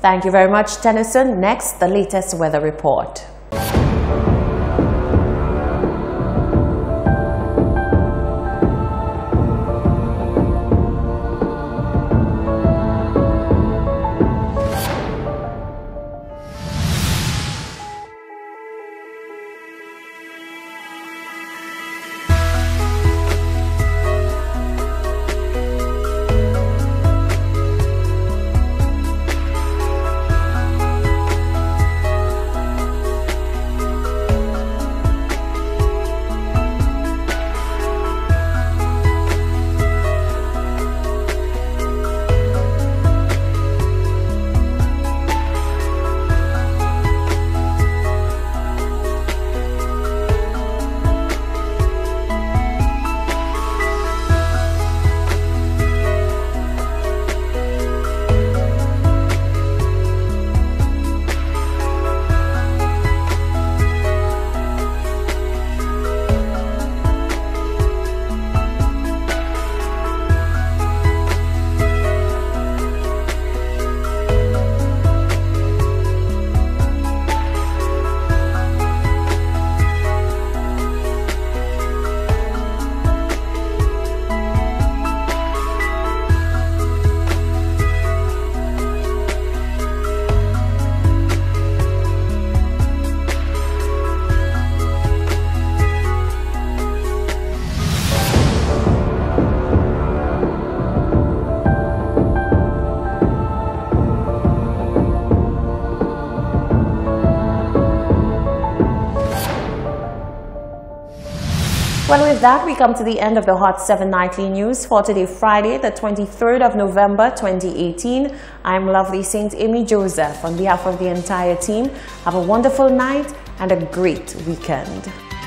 Thank you very much, Tennyson. Next, the latest weather report. Well, with that, we come to the end of the Hot 7 Nightly News for today, Friday, the 23rd of November, 2018. I'm lovely Saint Amy Joseph. On behalf of the entire team, have a wonderful night and a great weekend.